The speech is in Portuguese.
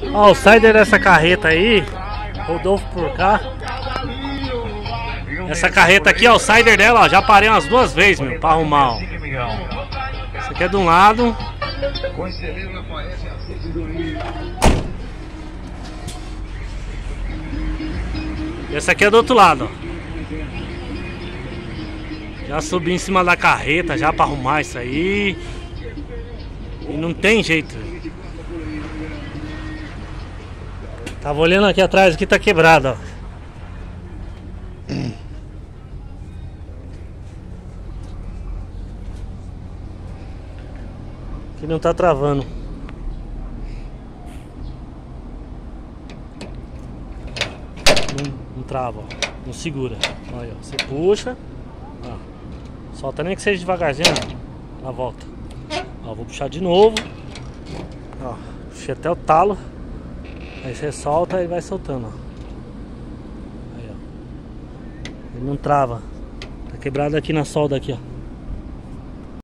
Ó, o sider dessa carreta aí, Rodolfo por cá. Essa carreta aqui, ó, o sider dela, ó, já parei umas 2 vezes, meu, pra arrumar, ó. Esse aqui é de um lado. E essa aqui é do outro lado, ó. Já subi em cima da carreta já pra arrumar isso aí. E não tem jeito. Tava olhando aqui atrás, aqui tá quebrado, ó. Aqui não tá travando. Não trava, ó. Não segura. Olha, ó. Você puxa. Ó. Solta nem que seja devagarzinho. Na volta. Ó, vou puxar de novo. Ó, puxei até o talo. Aí você solta e vai soltando, ó. Aí, ó. Ele não trava. Tá quebrado aqui na solda aqui, ó.